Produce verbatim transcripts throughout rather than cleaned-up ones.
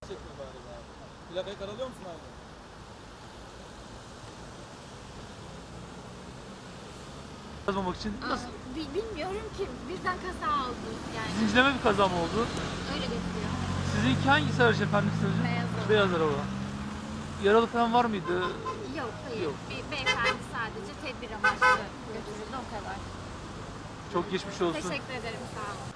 Çekmiyor bari abi. Plakayı karalıyor musun abi? Yazmamak için nasıl? Aa, bi- bilmiyorum ki birden kaza oldu yani. Zincirleme bir kaza mı oldu? Öyle gözüküyor. Sizinki hangisi araç efendim sizce? Beyaz araba. Beyaz araba. Yaralı falan var mıydı? Yok hayır. Yok. Bir beyefendi sadece tedbir amaçlı götürüldü o kadar. Çok geçmiş olsun. Teşekkür ederim sağ olun.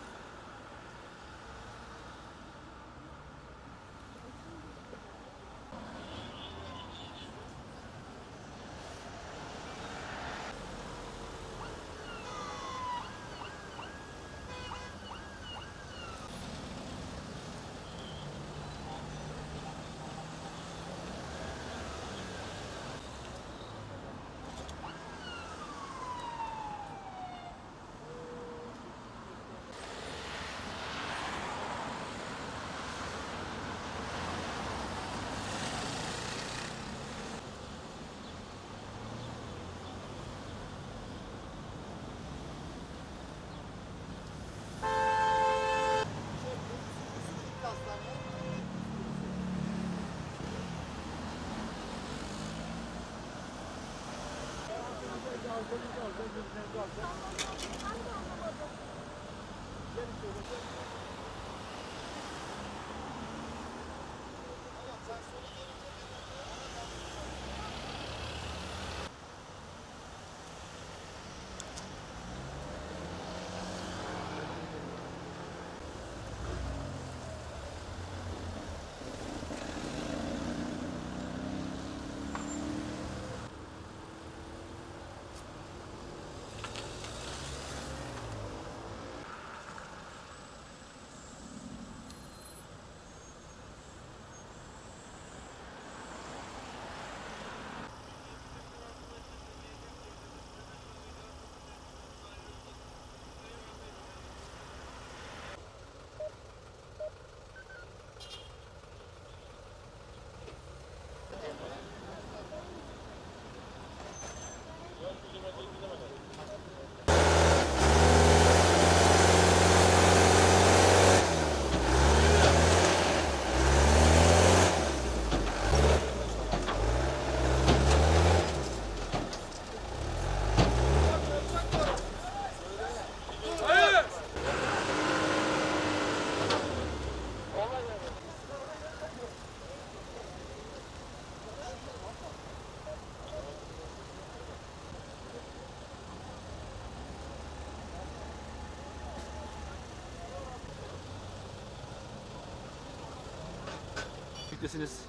Trafiktesiniz.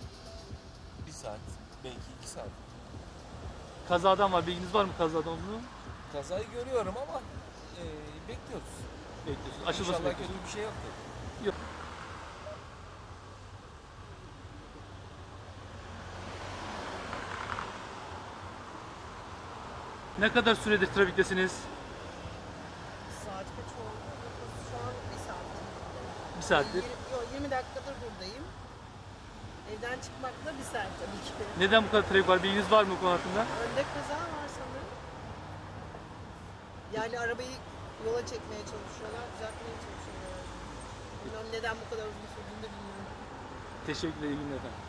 Bir saat, belki iki saat. Kazadan var. Bilginiz var mı kazadan olduğunu? Kazayı görüyorum ama e, bekliyoruz. Bekliyorsunuz. Aşılması İnşallah bekliyorsunuz. kötü bir şey yoktur. Yok. Ne kadar süredir trafiktesiniz? Saat kaç oldu? Şu an bir saat. Bir saattir. Yok, yirmi dakikadır buradayım. Evden çıkmakla bir saat tabii ki. Neden bu kadar trafik var? Bilginiz var mı bu konu hakkında? Önde kaza var sanırım. Yani arabayı yola çekmeye çalışıyorlar, düzeltmeye çalışıyorlar. Bilmiyorum neden bu kadar uzun sürdüğünü de bilmiyorum. Teşekkürler. İyi günler efendim.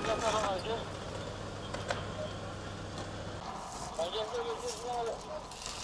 Ben